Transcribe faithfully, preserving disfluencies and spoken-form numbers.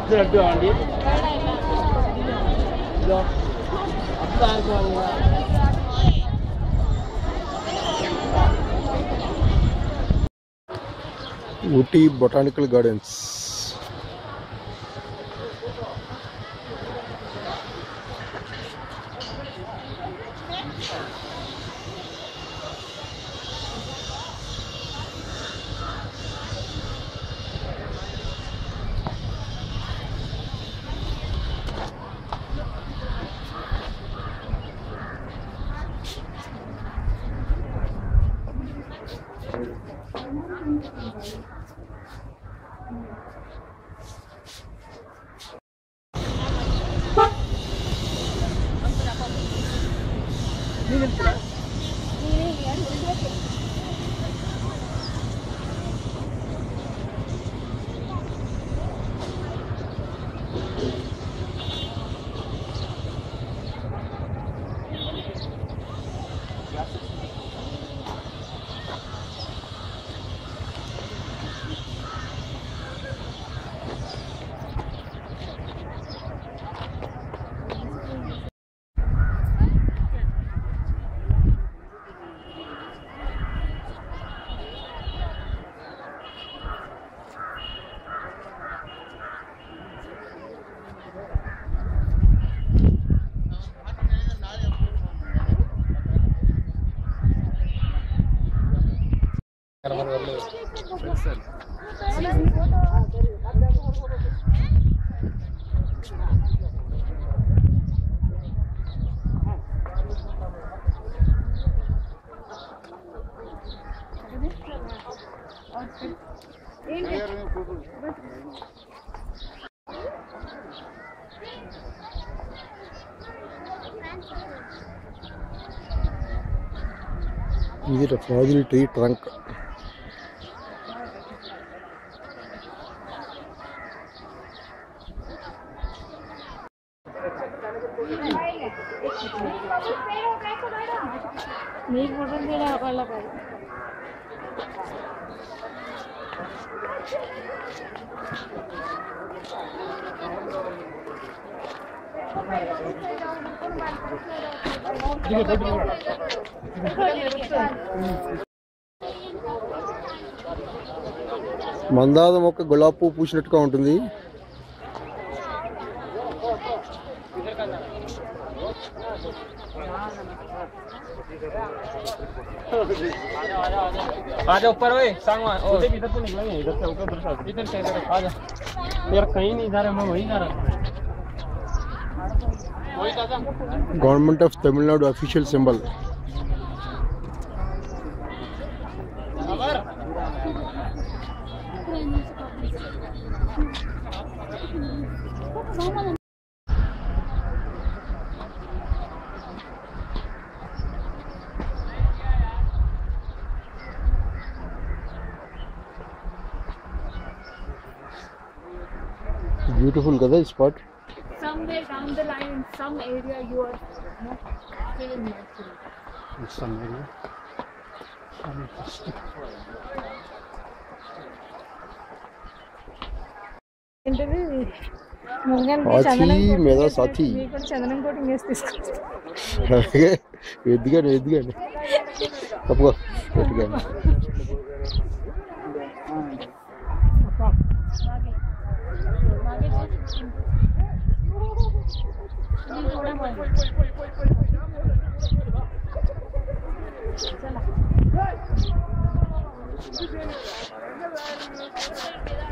Ooty Botanical Gardens. This is a fragile tree trunk. మందారం ఒక గులాబీ పువ్వు పూసినట్టుగా ఉంటుంది. आजा ऊपर ओए सांगवा उधर इधर तो निकलेंगे इधर से ऊपर उधर से इधर से इधर आजा यार कहीं नहीं जा रहा मैं वहीं जा रहा वही दादा government of Tamil Nadu official symbol. Beautiful kada spot. Somewhere down the line in some area you are not feeling natural. In some area. साथी मेरा साथी చందనం కోటింగ్ వేసి తీసుకొస్తా. ఎదిగాను ఎదిగాను తప్పుకో ఎదిగాను. चला